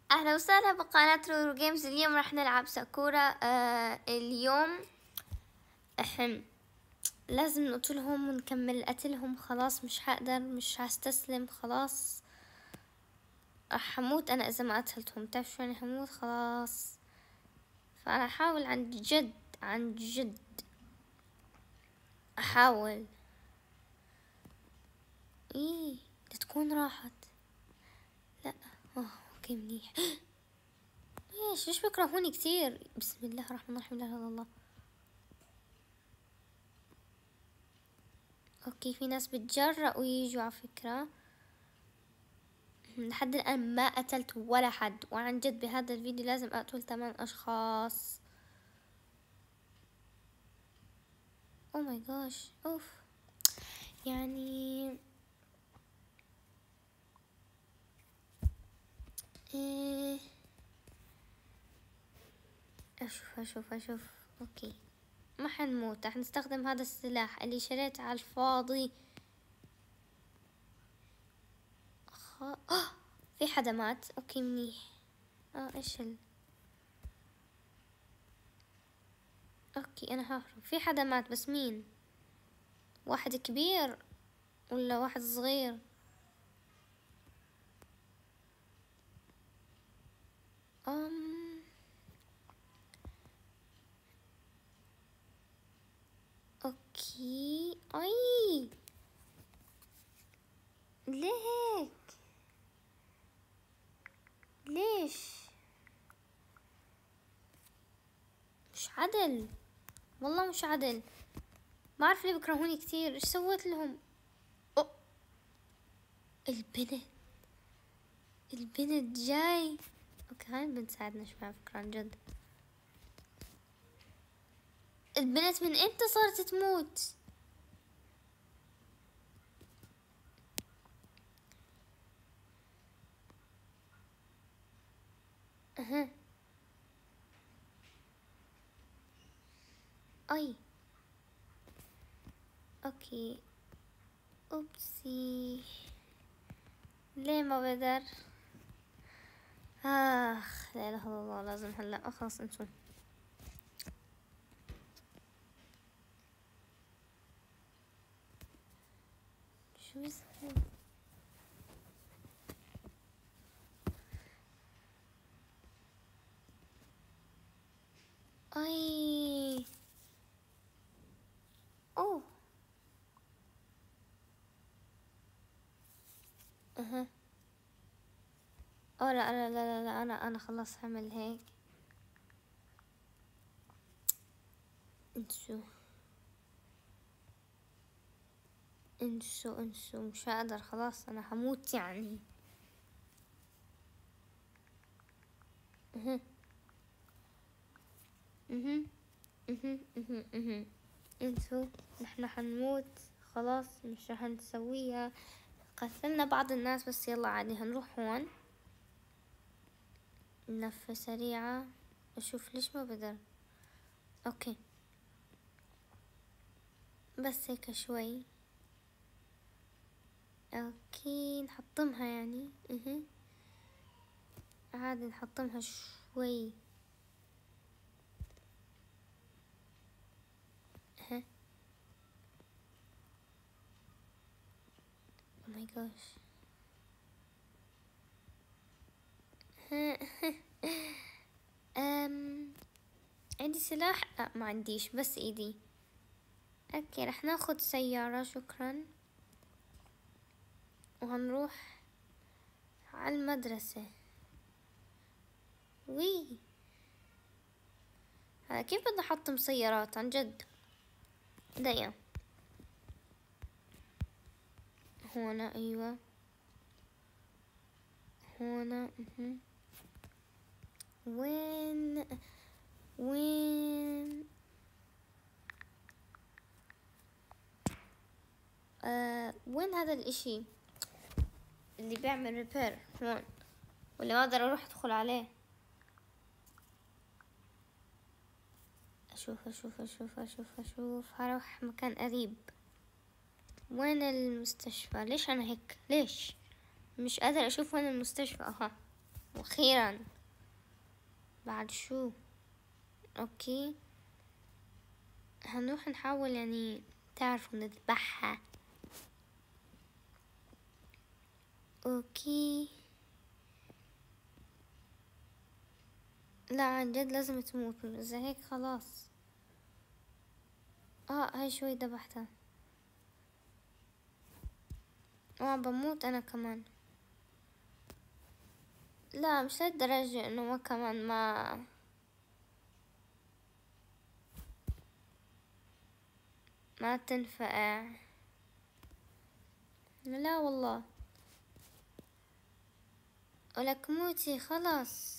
اهلا وسهلا بقناة رورو جيمز. اليوم راح نلعب ساكورا. اليوم لازم نقتلهم ونكمل قتلهم. خلاص مش هقدر، مش هستسلم. خلاص راح هموت انا اذا ما قتلتهم. تعرف شو يعني هموت؟ خلاص. فانا احاول عن جد، عن جد احاول. ايه تكون راحت. لا اوكي منيح. ليش بيكرهوني كثير؟ بسم الله الرحمن الرحيم، لا اله الا الله. اوكي في ناس بتجرأوا يجوا على فكرة. لحد الآن ما قتلت ولا حد، وعن جد بهذا الفيديو لازم أقتل 8 أشخاص. أو ماي جاش أوف. يعني إيه. أشوف أوكي ما حنموت. رح نستخدم هذا السلاح اللي شريته على الفاضي. في حدا مات. أوكي منيح. إيش أوكي أنا ههرب. في حدا مات بس مين؟ واحد كبير ولا واحد صغير؟ اوكي. اي ليه هيك؟ ليش؟ مش عدل، والله مش عدل. ما اعرف ليه بكرهوني كثير. ايش سويت لهم؟ أوه. البنت، البنت جاي. اوكي هاي البنت ساعدنا شوي على فكرة عن جد. البنت من امتى صارت تموت؟ اها اي اوكي. اوبسي، ليه ما بقدر؟ اخ لا اله الا الله. لازم هلا اخلص انتو. شو اسمه؟ اي اوه اها. لا لا لا لا, لا. انا خلاص هعمل هيك. انسوا انسوا مش هقدر. خلاص انا هموت يعني. اها اها اها. انسوا، نحن حنموت. خلاص مش رح نسويها. قتلنا بعض الناس بس يلا عادي. هنروح هون لفة سريعة. اشوف ليش ما بقدر. اوكي بس هيك شوي. اوكي نحطمها يعني. عادي نحطمها شوي. ها او ماي جوش. عندي سلاح؟ لا ما عنديش، بس ايدي. اوكي رح ناخد سيارة شكرا، وهنروح على المدرسة. وي هذا كيف بدنا نحطم سيارات عن جد؟ دقيقة. هنا ايوه هنا. وين وين وين هذا الاشي اللي بيعمل ريبير؟ هون ولا ما اقدر اروح ادخل عليه؟ اشوف هروح مكان قريب. وين المستشفى؟ ليش انا هيك؟ ليش مش قادر اشوف وين المستشفى؟ اها واخيرا بعد شو. اوكي هنروح نحاول يعني تعرفوا نذبحها. اوكي لا عن جد لازم تموت، اذا هيك خلاص. هاي شوي ذبحتها. بموت انا كمان. لا مش للدرجة انه ما كمان ما تنفع. لا والله ولك موتي خلاص.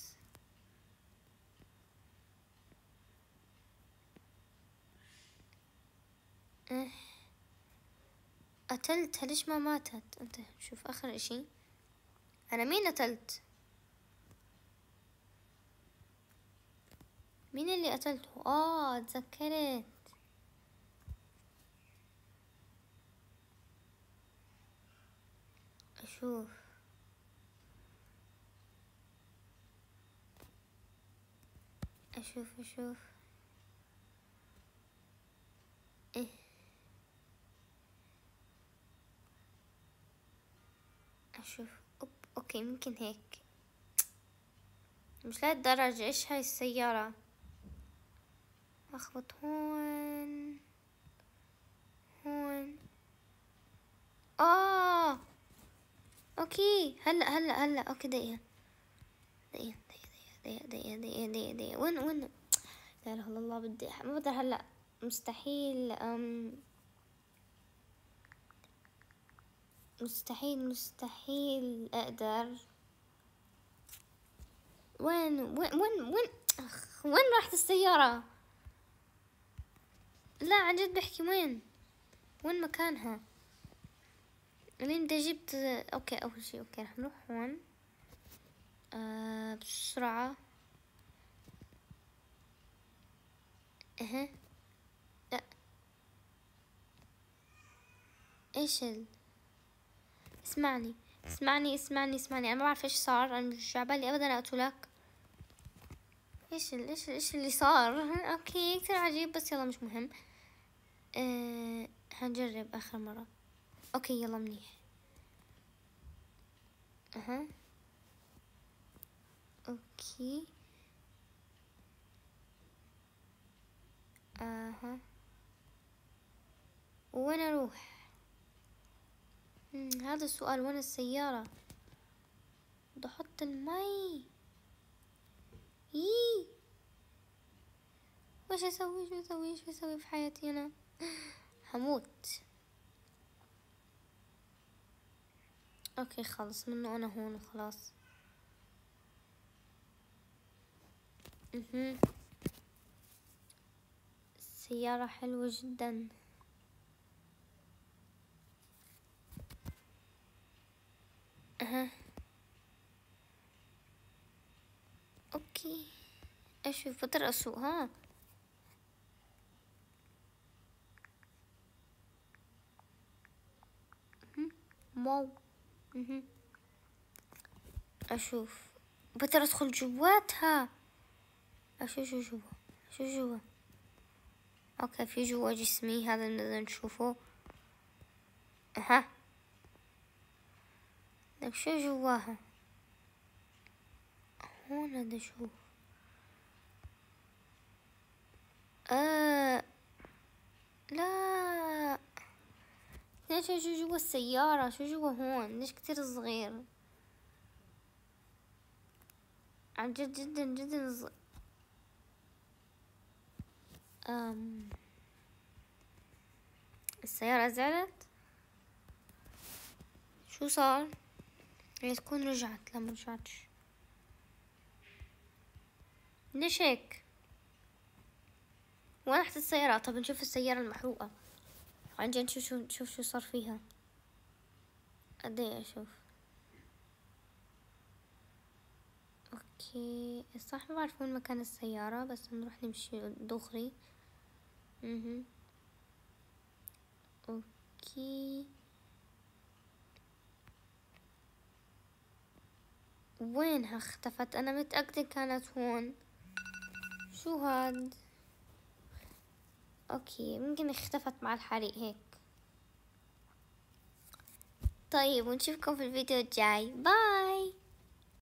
قتلتها ليش ما ماتت؟ انت شوف اخر اشي انا مين قتلت؟ مين اللي قتلته؟ تذكرت. اشوف اشوف ايه اشوف. اوكي ممكن هيك، مش لهالدرجة. ايش هاي السيارة؟ اخبط هون هون. اوكي هلا اوكي دقيقة دقيقة. وين لا اله الا الله. بدي ما بقدر هلا، مستحيل. مستحيل اقدر. وين وين راحت السيارة؟ لا عن جد بحكي وين مكانها؟ لين دا جبت. اوكي اول شي اوكي رح نروح هون بسرعة. لا ايش اسمعني انا ما بعرف ايش صار. انا مش عبالي ابدا اقتلك. ايش اللي صار؟ اوكي كتير عجيب بس يلا مش مهم. هنجرب اخر مرة. اوكي يلا منيح. اوكي وين اروح؟ هذا السؤال. وين السيارة؟ بدي احط المي. وش اسوي في حياتي انا؟ هموت. اوكي خلص منه انا هون وخلاص. السيارة حلوة جدا. اوكي اشوف بقدر اسوق. واو. اشوف بقدر ادخل جواتها. اشوف شو جوا. اوكي في جوا جسمي هذا نقدر نشوفه. طيب شو جواها؟ هون بدي اشوف. لا ليش شو جوا السيارة؟ شو جوا هون؟ ليش كتير صغير؟ عن جد جدا صغير. السيارة زعلت؟ شو صار؟ هي تكون رجعت. لا ما رجعتش. ليش هيك؟ وين راحت السيارة؟ طب نشوف السيارة المحروقة. عن جد شوف شو صار فيها. قديه اشوف. اوكي صح ما بعرف وين مكان السيارة بس نروح نمشي دغري. اوكي وينها اختفت؟ انا متأكدة كانت هون. شو هاد؟ اوكي ممكن اختفت مع الحريق هيك. طيب ونشوفكم في الفيديو الجاي، باي.